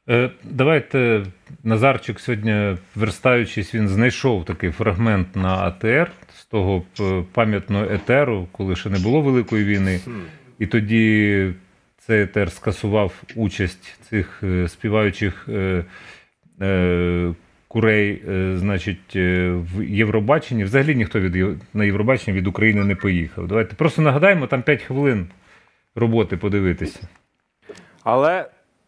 Давайте, Назарчик сьогодні, верстаючись, він знайшов такий фрагмент на АТР з того пам'ятного етеру, коли ще не було Великої війни. І тоді цей етер скасував участь цих співаючих курей, значить, в Євробаченні. Взагалі ніхто на Євробаченні від України не поїхав. Давайте просто нагадаємо, там 5 хвилин роботи подивитися. Але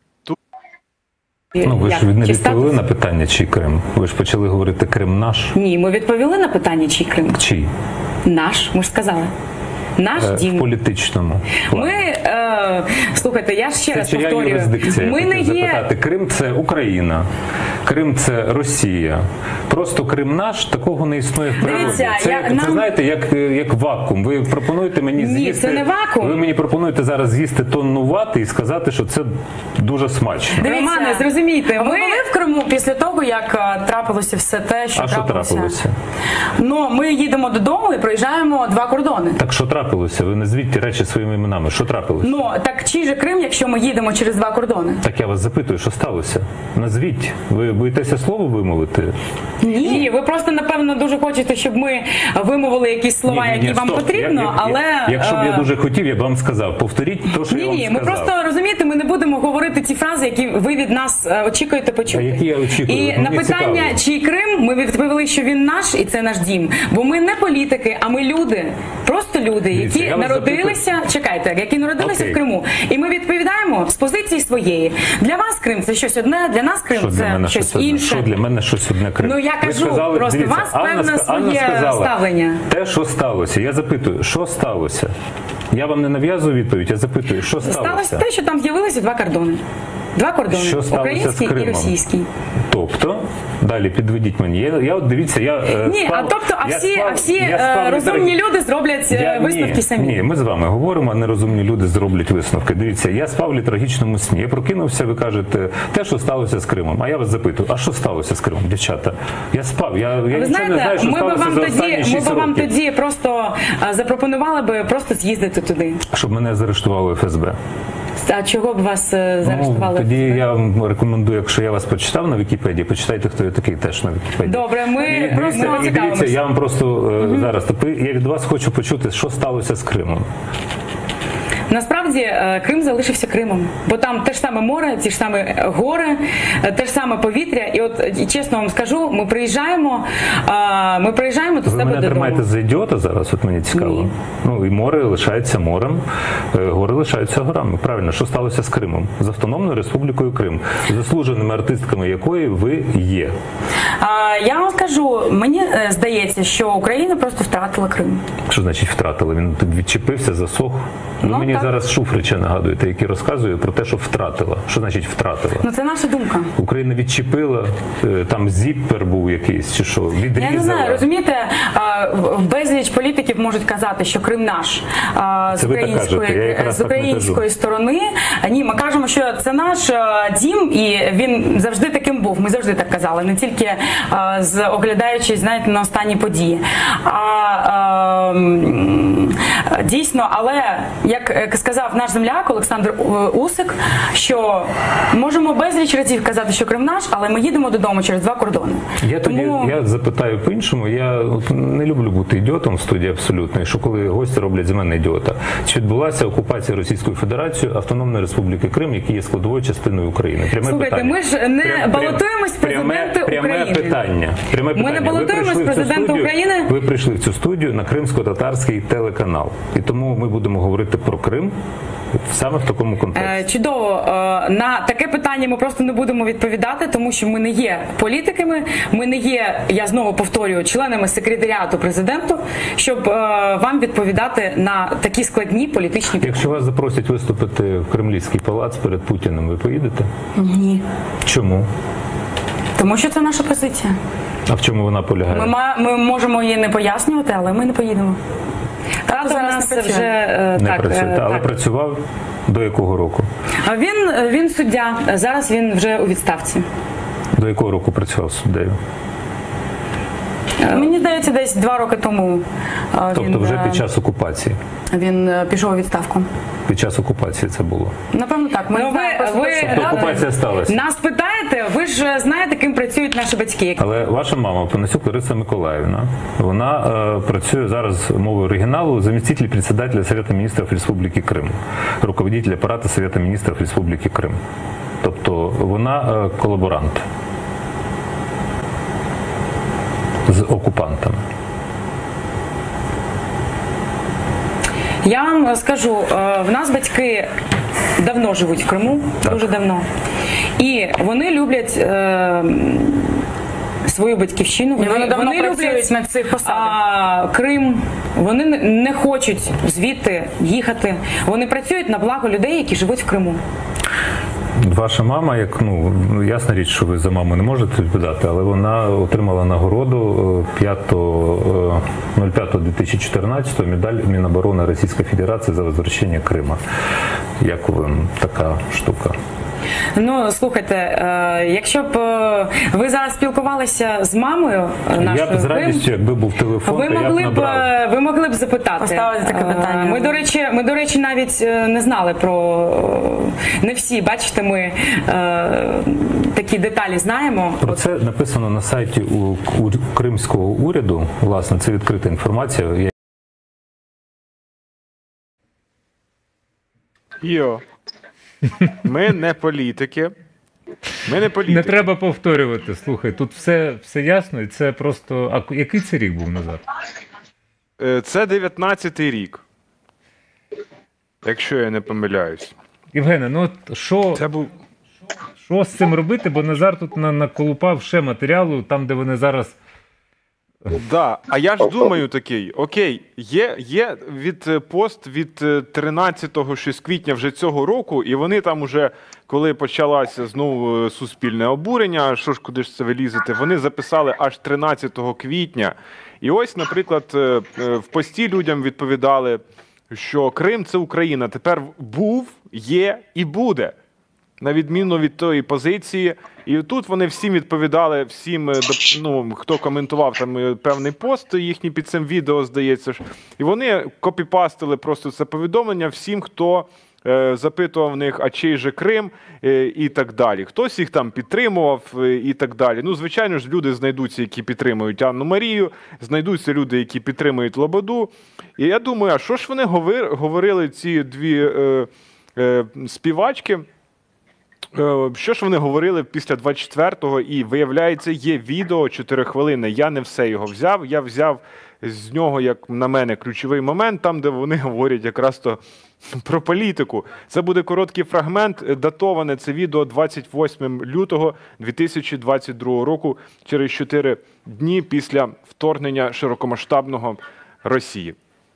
Ну, ви ж не відповіли на питання, чий Крим. Ви ж почали говорити «Крим наш». Ні, ми відповіли на питання, чий Крим. Чий? Наш, ми ж сказали. Наш дім. В політичному плані. Ми, слухайте, я ще раз повторюю. Це чия юрисдикція? Ми не є... запитати. Крим – це Україна. Крим – це Росія. Просто Крим наш, такого не існує в природі. Це, знаєте, як вакуум. Ви пропонуєте мені з'їсти... Ні, це не вакуум. Ви мені пропонуєте зараз з'їсти тонну вати і сказати, що це дуже смачно. Романе, зрозумійте, ми були в Криму після того, як трапилося все те, що трапилося. Ну, ми їдемо додому і проїжджаємо 2 кордони. Так що трапилося? Ви назвіть ті речі своїми іменами. Що трапилося? Ну, так чий же Крим, якщо ми їдемо через 2 кордони? Так я вас запитую, що сталося? Назвіть. Ви боїтеся слово вимовити? Ні, ви просто, напевно, дуже хочете, щоб ми вимовили якісь слова, які вам потрібно, але... Якщо б я дуже хотів, я б вам сказав. Повторіть те, що я вам сказав. Ні, ми просто, розумієте, ми не будемо говорити ті фрази, які ви від нас очікуєте почути. А які я очікую? І на питання, чий Крим, ми відповіли, що він наш, і це наш дім. Бо ми не політики, а ми люди. Просто люди, які народилися, чекайте, які народилися в Криму. І ми відповідаємо з позиції своєї. Для вас Крим – це щось одне, для нас Крим – це щось інше. Що для мене щось одне Крим? Ну, я кажу, просто у вас певне своє ставлення. Те, що сталося. Я запитую, що сталося? Я вам не нав'язую відповідь, я запитую, що сталося? Сталося те, що там з'явилися 2 кордони. 2 кордони, український і російський. Тобто, далі підведіть мені. Я от дивіться, всі розумні люди зроблять висновки самі. Ні, ми з вами говоримо, а нерозумні люди зроблять висновки. Дивіться, я спав в літургічному сні. Я прокинувся, ви кажете, те, що сталося з Кримом. А я вас запитую, а що сталося з Кримом, дівчата? Я спав, я нічого не знаю, що сталося за останні 6 років. Ми б вам тоді просто запропонували би просто з'їздити туди. Щоб мене заарештували ФСБ. А чого б вас заарештували? Тоді я вам рекомендую, якщо я вас почитав на Вікіпедії, почитайте, хто я такий теж на Вікіпедії. Добре, ми просто цікавимося. Дивіться, я вам просто зараз, я від вас хочу почути, що сталося з Кримом. Насправді Крим залишився Кримом, бо там те ж саме море, ті ж самі гори, те ж саме повітря. І от, чесно вам скажу, ми приїжджаємо до себе додому. Ви мене тримаєте за ідіота зараз, от мені цікаво. Ні. Ну, і море лишається морем, гори лишаються горами. Правильно, що сталося з Кримом? З Автономною Республікою Крим, заслуженими артистками якої ви є. Я вам скажу, мені здається, що Україна просто втратила Крим. Що значить втратила? Він відчепився, засох? Ви мені зараз Шуфрича нагадуєте, який розказує про те, що втратила. Що значить втратила? Ну це наша думка. Україна відчепила, там зіппер був якийсь, чи що, відрізала. Я не знаю, розумієте, безліч політиків можуть казати, що Крим наш. З української сторони. Ні, ми кажемо, що це наш дім, і він завжди таким був. Ми завжди так казали, не тільки оглядаючись, знаєте, на останні події. Дійсно, але, як сказав наш земляк Олександр Усик, що можемо безліч разів казати, що Крим наш, але ми їдемо додому через 2 кордони. Я запитаю по-іншому. Я не люблю бути ідіотом в студії абсолютно, і що коли гості роблять з мене ідіота. Чи відбулася окупація Російською Федерацією Автономної Республіки Крим, які є складовою частиною України? Слухайте, питання. Ми ж не балотуємось президенти України. Пряме питання. Ми не балотуємось президента України. Ви прийшли в цю студію на кримсько-татарський телеканал. І тому ми будемо говорити про Крим саме в такому контексті. Чудово. На таке питання ми просто не будемо відповідати, тому що ми не є політиками, ми не є, я знову повторюю, членами секретаріату президенту, щоб вам відповідати на такі складні політичні питання. Якщо вас запросять виступити в Кремлівський палац перед Путіним, ви поїдете? Ні. Чому? Тому що це наша позиція. А в чому вона полягає? Ми можемо її не пояснювати, але ми не поїдемо. Не працює. Але працював до якого року? Він суддя, зараз він вже у відставці. До якого року працював суддею? Мені здається, десь 2 роки тому. Тобто вже під час окупації? Він пішов у відставку. Під час окупації це було? Напевно, так. Тобто окупація сталася? Нас питаєте, ви ж знаєте, ким працюють наші батьки. Але ваша мама, Панасюк Лариса Миколаївна, вона працює зараз мовою оригіналу заместитель председателя Совета Министров Республики Крым, руководитель аппарата Совета Министров Республики Крым. Тобто вона колаборант з окупантами. Я вам скажу, в нас батьки давно живуть в Криму, дуже давно. І вони люблять свою батьківщину, вони люблять на цих посадах. Крим, вони не хочуть звідти їхати. Вони працюють на благо людей, які живуть в Криму. Ваша мама, як, ясна річ, що ви за маму не можете відповідати, але вона отримала нагороду 05.2014 медаль Міноборони Російської Федерації за возвращення Крима. Як вам така штука? Ну, слухайте, якщо б ви зараз спілкувалися з мамою нашою, я б з радістю, якби був телефон, ви могли б запитати. Поставити таке питання. Ми, до речі, навіть не знали про... Не всі, бачите, ми такі деталі знаємо. Про це написано на сайті у кримського уряду, власне, це відкрита інформація. Ми не політики. Не треба повторювати. Слухай, тут все ясно, і це просто... А який це рік був назад? Це 19-й рік. Якщо я не помиляюсь. Євгене, ну от що з цим робити? Бо Назар тут наколупав ще матеріалу, там, де вони зараз... Да, а я ж думаю такий, окей, є пост від 13-го щось квітня вже цього року, і вони там уже, коли почалося знову суспільне обурення, що ж куди ж це ви лізете, вони записали аж 13 квітня. І ось, наприклад, в пості людям відповідали, що Крим – це Україна, тепер був, є і буде. На відміну від тої позиції. І тут вони всім відповідали, хто коментував там певний пост їхній під цим відео, здається ж. І вони копіпастили просто це повідомлення всім, хто запитував в них, а чий же Крим і так далі. Хтось їх там підтримував і так далі. Ну, звичайно ж, люди знайдуться, які підтримують Анну Марію, знайдуться люди, які підтримують Лободу. І я думаю, а що ж вони говорили, ці дві співачки? Що ж вони говорили після 24-го, і, виявляється, є відео 4 хвилини. Я не все його взяв, я взяв з нього, як на мене, ключовий момент, там, де вони говорять якраз то про політику. Це буде короткий фрагмент, датоване це відео 28 лютого 2022 року, через 4 дні після вторгнення широкомасштабного Росії.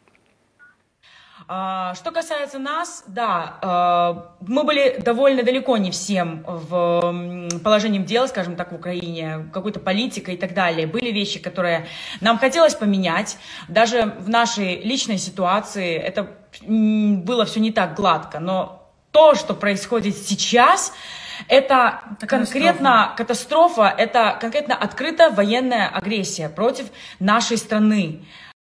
Что касается нас, да, мы были довольно далеко не всем в положением дел, скажем так, в Украине, какой-то политикой и так далее. Были вещи, которые нам хотелось поменять. Даже в нашей личной ситуации это было все не так гладко. Но то, что происходит сейчас, это конкретно катастрофа, это конкретно открытая военная агрессия против нашей страны.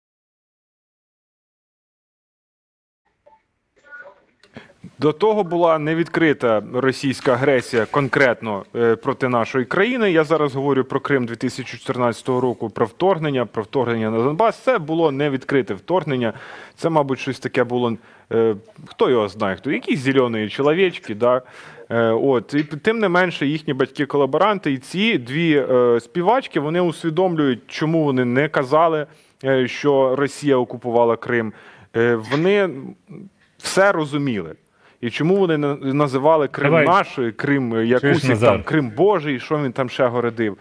До того була невідкрита російська агресія конкретно проти нашої країни. Я зараз говорю про Крим 2014 року, про вторгнення на Донбас. Це було невідкрите вторгнення. Це, мабуть, щось таке було, хто його знає, якісь зелені чоловічки, да? І тим не менше їхні батьки-колаборанти і ці дві співачки, вони усвідомлюють, чому вони не казали, що Росія окупувала Крим. Вони все розуміли. І чому вони називали Крим наш, Крим якусь там, Крим Божий, що він там ще городив.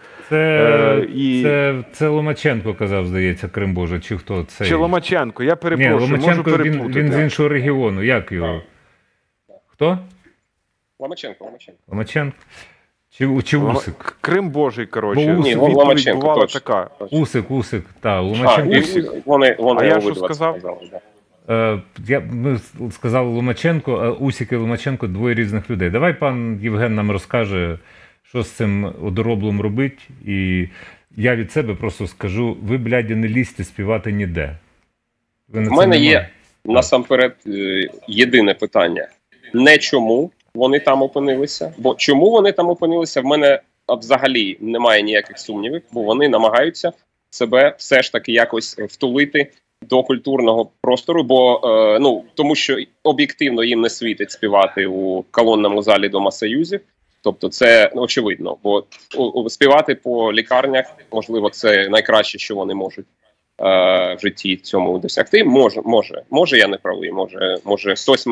Це Ломаченко казав, здається, Крим Божий, чи хто це? Чи Ломаченко, я перепрошую, Ломаченко, можу переплутати. Він з іншого регіону, як його? Хто? Ломаченко. Чи Усик? Крим Божий, коротше. Ні, Ломаченко, точно. Така. Усик, так, Ломаченко. Вони а я що сказав? Ми сказали Ломаченко, а Усик і Ломаченко – двоє різних людей. Давай пан Євген нам розкаже, що з цим одороблом робить. І я від себе просто скажу, ви, бляді, не лізьте співати ніде. В мене є насамперед єдине питання. Не чому вони там опинилися, бо чому вони там опинилися, в мене взагалі немає ніяких сумнівів, бо вони намагаються себе все ж таки якось втулити до культурного простору, бо тому що об'єктивно їм не світить співати у колонному залі Дома Союзів. Тобто це очевидно, бо співати по лікарнях, можливо, це найкраще, що вони можуть в житті цьому досягти. Може, я не правий, може хтось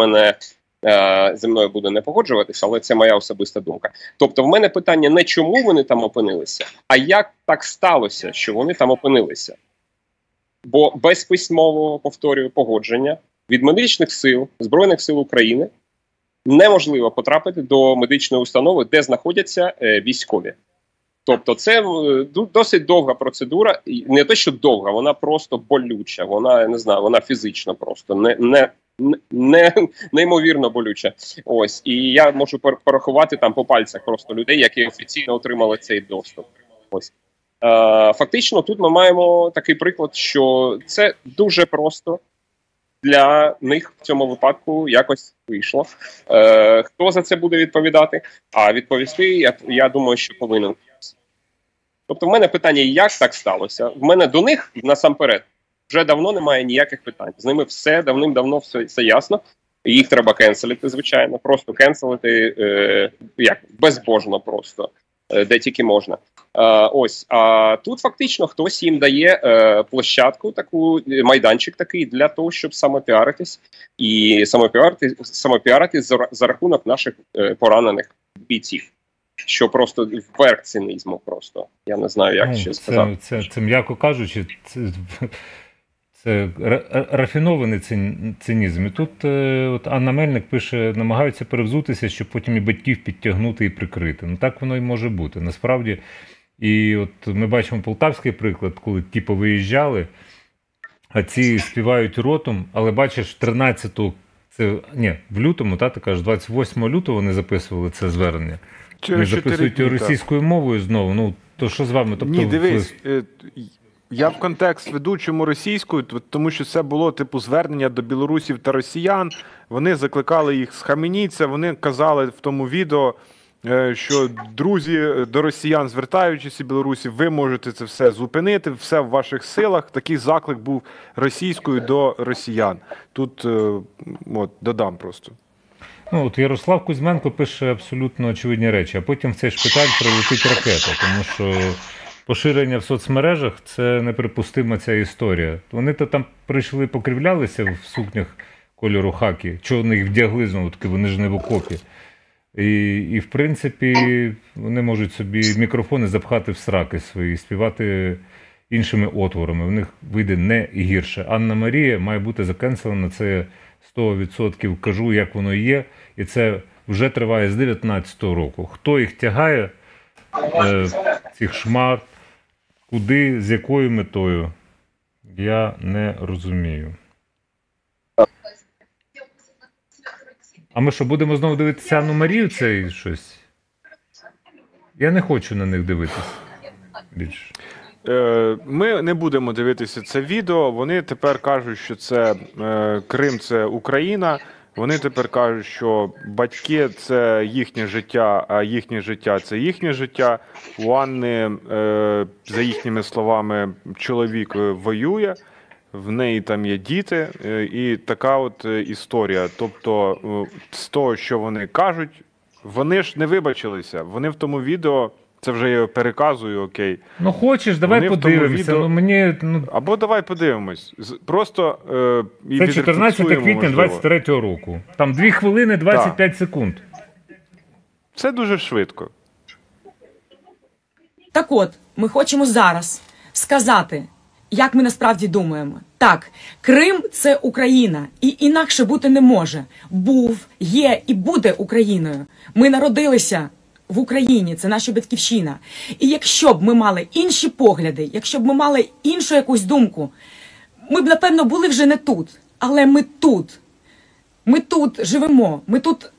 зі мною буде не погоджуватися, але це моя особиста думка. Тобто в мене питання не чому вони там опинилися, а як так сталося, що вони там опинилися. Бо без письмового, повторюю, погодження від медичних сил, Збройних сил України неможливо потрапити до медичної установи, де знаходяться військові. Тобто це досить довга процедура, не те, що довга, вона просто болюча, вона, не знаю, вона фізично просто неймовірно болюча. Ось, і я можу порахувати там по пальцях просто людей, які офіційно отримали цей доступ. Ось. Фактично тут ми маємо такий приклад, що це дуже просто для них в цьому випадку якось вийшло. Хто за це буде відповідати? А відповісти, я думаю, що повинен. Тобто в мене питання, як так сталося? В мене до них, насамперед, вже давно немає ніяких питань. З ними все давним-давно все ясно. Їх треба кенселити, звичайно. Просто кенселити безбожно просто. Де тільки можна. Ось. А тут фактично хтось їм дає площадку, майданчик такий для того, щоб самопіаритись. І самопіаритись за рахунок наших поранених бійців. Що просто верх цинізму просто. Я не знаю, як ще сказати. Це м'яко кажучи, це рафінований цинізм. І тут от Анна Мельник пише, намагаються перевзутися, щоб потім і батьків підтягнути і прикрити. Ну так воно і може бути. Насправді, і от ми бачимо полтавський приклад, коли ті повиїжджали, а ці співають ротом, але бачиш, 13-го, в лютому, ти кажеш, 28 лютого вони записували це звернення. Вони записують російською мовою знову. Ну, то що з вами? Тобто, ні, дивись, я в контекст веду, чому російською, тому що це було типу звернення до білорусів та росіян. Вони закликали їх схаменіться, вони казали в тому відео, що друзі до росіян, звертаючись і білорусів, ви можете це все зупинити, все в ваших силах. Такий заклик був російською до росіян. Тут додам просто. Ну, от Ярослав Кузьменко пише абсолютно очевидні речі, а потім в цей шпиталь прилетить ракета, тому що поширення в соцмережах – це неприпустима ця історія. Вони-то там прийшли, покривлялися в сукнях кольору хакі, чого вони їх вдягли знову-таки, вони ж не в окопі. І в принципі, вони можуть собі мікрофони запхати в сраки свої, співати іншими отворами. В них вийде не гірше. Анна Марія має бути закенселена, це 100% кажу, як воно є. І це вже триває з 19-го року. Хто їх тягає, цих шмар, куди, з якою метою, я не розумію. А ми що, будемо знову дивитися Анну Марію це щось? Я не хочу на них дивитися більше. Ми не будемо дивитися це відео. Вони тепер кажуть, що це Крим – це Україна. Вони тепер кажуть, що батьки – це їхнє життя, а їхнє життя – це їхнє життя. У Анни, за їхніми словами, чоловік воює, в неї там є діти, і така от історія. Тобто, з того, що вони кажуть, вони ж не вибачилися. Вони в тому відео, це вже я переказую, окей. Ну хочеш, давай подивимося. Відео... Або давай подивимось. Просто це 14 квітня 23-го року. Там 2 хвилини 25 секунд. Це дуже швидко. Так от, ми хочемо зараз сказати, як ми насправді думаємо. Так, Крим – це Україна, і інакше бути не може. Був, є і буде Україною. Ми народилися в Україні, це наша батьківщина. І якщо б ми мали інші погляди, якщо б ми мали іншу якусь думку, ми б, напевно, були вже не тут. Але ми тут. Ми тут живемо, ми тут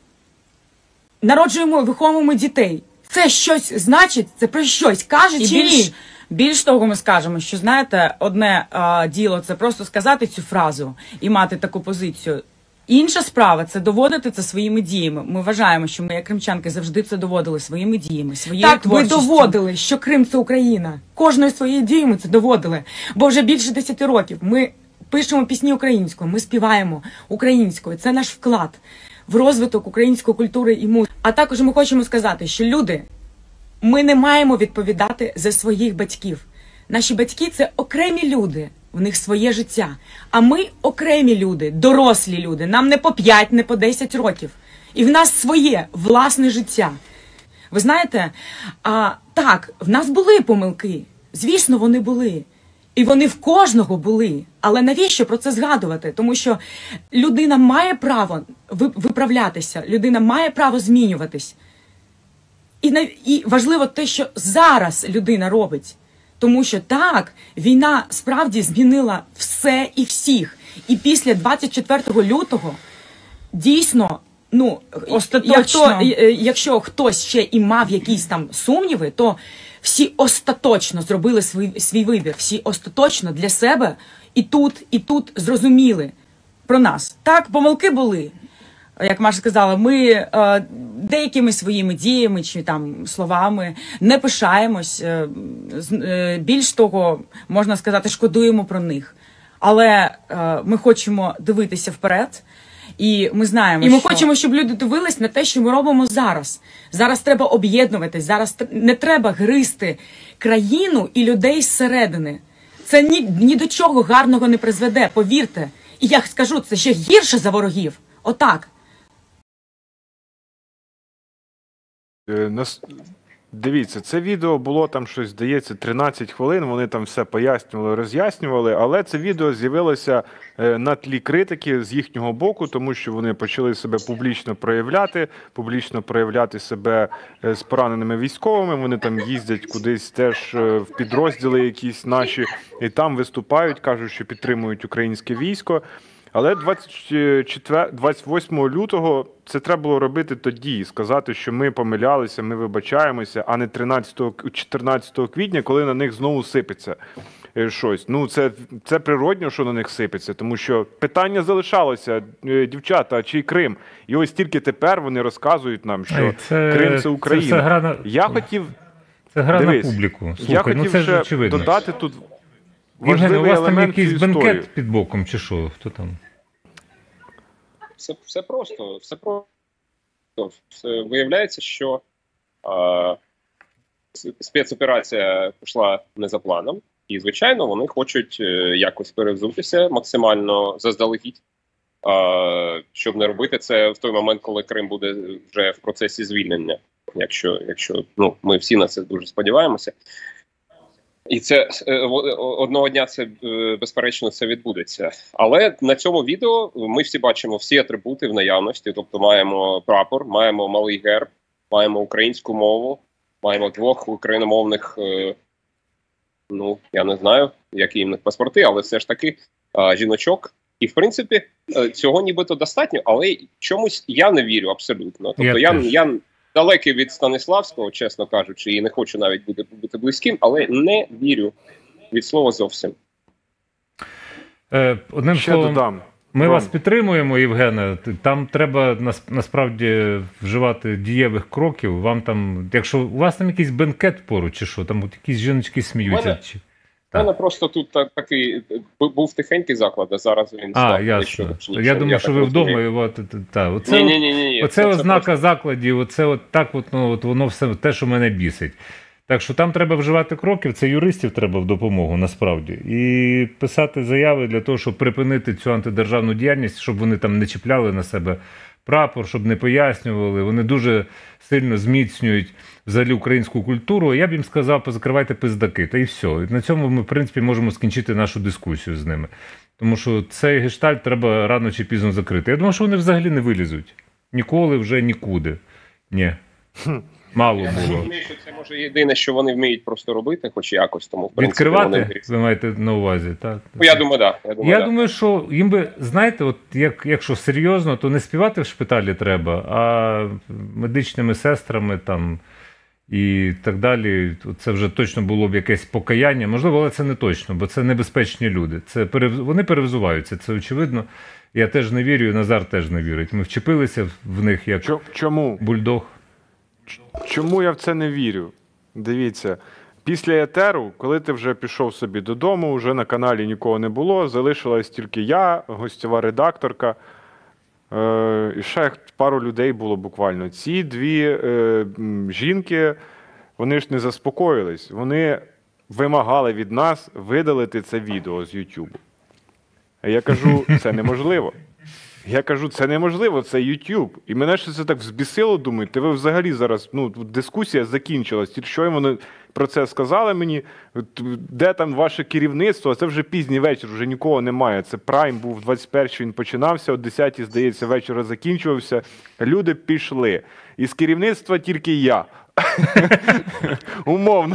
народжуємо, виховуємо дітей. Це щось значить, це про щось каже чи ні? Більш того, ми скажемо, що, знаєте, одне діло – це просто сказати цю фразу і мати таку позицію. Інша справа – це доводити це своїми діями. Ми вважаємо, що ми, як кримчанки, завжди це доводили своїми діями, своєю творчістю. Так, ви доводили, що Крим – це Україна. Кожною своєю дією ми це доводили. Бо вже більше 10 років ми пишемо пісні українською, ми співаємо українською. Це наш вклад в розвиток української культури і музики. А також ми хочемо сказати, що люди, ми не маємо відповідати за своїх батьків. Наші батьки – це окремі люди. В них своє життя. А ми окремі люди, дорослі люди. Нам не по 5, не по 10 років. І в нас своє власне життя. Ви знаєте, так, в нас були помилки. Звісно, вони були. І вони в кожного були. Але навіщо про це згадувати? Тому що людина має право виправлятися. Людина має право змінюватись. І важливо те, що зараз людина робить. Тому що так, війна справді змінила все і всіх. І після 24 лютого дійсно, якщо хтось ще і мав якісь там сумніви, то всі остаточно зробили свій вибір. Всі остаточно для себе і тут зрозуміли про нас. Так, помилки були. Як Маша сказала, ми деякими своїми діями чи там словами не пишаємось. Більш того, можна сказати, шкодуємо про них. Але ми хочемо дивитися вперед. І ми знаємо, ми хочемо, щоб люди дивились на те, що ми робимо зараз. Зараз треба об'єднуватись, зараз не треба гризти країну і людей зсередини. Це ні до чого гарного не призведе, повірте. І я скажу, це ще гірше за ворогів. Отак. Дивіться, це відео було там щось, здається, 13 хвилин, вони там все пояснювали, роз'яснювали, але це відео з'явилося на тлі критики з їхнього боку, тому що вони почали себе публічно проявляти себе з пораненими військовими, вони там їздять кудись теж в підрозділи якісь наші, і там виступають, кажуть, що підтримують українське військо. Але 28 лютого це треба було робити тоді, сказати, що ми помилялися, ми вибачаємося, а не 14 квітня, коли на них знову сипеться щось. Це природньо, що на них сипеться, тому що питання залишалося, дівчата, а чий Крим? І ось тільки тепер вони розказують нам, що Крим – це Україна. Це гра на публіку. Слухай, я хотів додати тут Євген, у вас там якийсь історію. бенкет під боком, чи що? Хто там? Все просто. Виявляється, що спецоперація пішла не за планом. І, звичайно, вони хочуть якось перевзутися максимально заздалегідь, щоб не робити це в той момент, коли Крим буде вже в процесі звільнення. Якщо ми всі на це дуже сподіваємося. І це одного дня це, безперечно, це відбудеться. Але на цьому відео ми всі бачимо всі атрибути в наявності. Тобто маємо прапор, маємо малий герб, маємо українську мову, маємо двох україномовних, я не знаю, які їм паспорти, але все ж таки жіночок. І, в принципі, цього нібито достатньо, але чомусь я не вірю абсолютно. Тобто я далекий від Станиславського, чесно кажучи, і не хочу навіть бути близьким, але не вірю від слова зовсім. Одним словом, ми вас підтримуємо, Євгене. Там треба насправді вживати дієвих кроків. Вам там, якщо у вас там якийсь бенкет поруч, чи що, там якісь жіночки сміються. У мене просто тут такий був тихенький заклад, а зараз він став. Ясно. Я думаю, що ви вдома. Оце ознака закладів, оце воно все те, що мене бісить. Так що там треба вживати кроків, це юристів треба в допомогу, насправді. І писати заяви для того, щоб припинити цю антидержавну діяльність, щоб вони там не чіпляли на себе прапор, щоб не пояснювали. Вони дуже сильно зміцнюють взагалі українську культуру. Я б їм сказав, позакривайте пиздаки, та і все. І на цьому ми, в принципі, можемо скінчити нашу дискусію з ними. Тому що цей гештальт треба рано чи пізно закрити. Я думаю, що вони взагалі не вилізуть. Ніколи вже нікуди. Ні. Мало було. Я розумію, що це може єдине, що вони вміють просто робити, хоч якось. Тому, в принципі, відкривати, ви маєте на увазі, так? Я думаю, так. Я думаю, що їм би, знаєте, от якщо серйозно, то не співати в шпиталі треба, а медичними сестрами там і так далі. Це вже точно було б якесь покаяння. Можливо, але це не точно, бо це небезпечні люди. Вони перевзуваються, це очевидно. Я теж не вірю, і Назар теж не вірить. Ми вчепилися в них як бульдог. Чому я в це не вірю? Дивіться, після етеру, коли ти вже пішов собі додому, вже на каналі нікого не було, залишилась тільки я, гостьова редакторка, і ще пару людей було буквально. Ці дві жінки, вони ж не заспокоїлись. Вони вимагали від нас видалити це відео з YouTube. А я кажу, це неможливо. Це неможливо, це YouTube. І мене ще це так взбісило, думаю, ви взагалі зараз, дискусія закінчилась. Тільки що вони про це сказали мені, де там ваше керівництво, а це вже пізній вечір, вже нікого немає. Це прайм був 21-й, він починався, о 10-й, здається, вечора закінчувався. Люди пішли. І з керівництва тільки я. Умовно.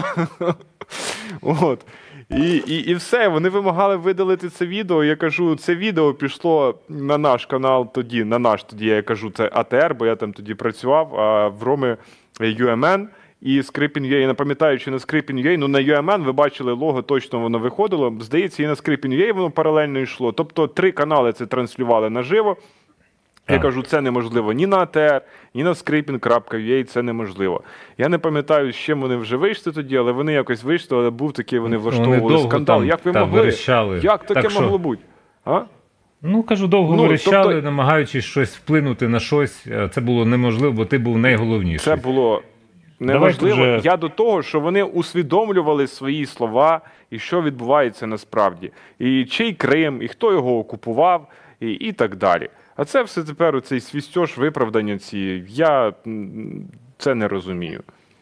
От. І все, вони вимагали видалити це відео. Я кажу, це відео пішло на наш канал тоді, я кажу, це АТР, бо я там тоді працював, а в Роми UMN і Скрипін.ua. Я не пам'ятаю, чи на Скрипін.ua, на UMN ви бачили лого, точно воно виходило. Здається, і на Скрипін.ua воно паралельно йшло. Тобто 3 канали це транслювали наживо. Я кажу, це неможливо ні на АТР, ні на Skripin.ua, це неможливо. Я не пам'ятаю, з чим вони вже вийшли тоді, але вони якось вийшли, але був такий, вони влаштовували скандал. Як ви могли? Верещали. Як таке могло бути? Кажу, довго верещали, намагаючись щось вплинути на щось. Це було неможливо, бо ти був найголовніший. Це було неможливо. Я до того, що вони усвідомлювали свої слова і що відбувається насправді. І чий Крим, і хто його окупував, і так далі. А це все тепер оцей свістьош, виправдання ці. Я це не розумію.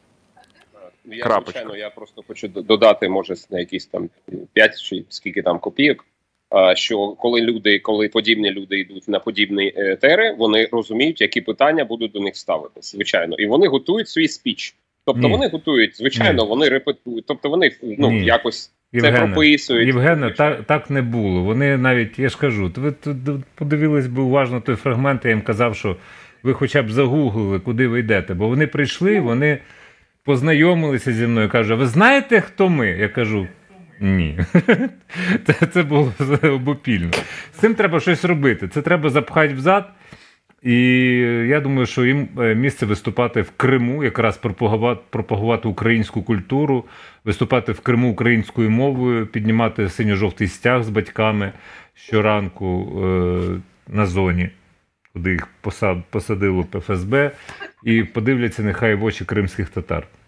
Звичайно, я просто хочу додати, може, на якісь там 5 чи скільки там копійок, що коли подібні люди йдуть на подібні етери, вони розуміють, які питання будуть до них ставитися, звичайно. І вони готують свій спіч. Тобто вони готують, звичайно, вони репетують, тобто вони якось... Це прописують. Євгене, так не було. Вони навіть, я ж кажу, ви подивились би уважно той фрагмент, я їм казав, що ви хоча б загуглили, куди ви йдете. Бо вони прийшли, вони познайомилися зі мною, кажуть, ви знаєте, хто ми? Я кажу, ні. Це було обопільно. З цим треба щось робити. Це треба запхати взад. І я думаю, що їм місце виступати в Криму, якраз пропагувати українську культуру, виступати в Криму українською мовою, піднімати синьо-жовтий стяг з батьками щоранку на зоні, куди їх посадило ФСБ, і подивляться нехай в очі кримських татар.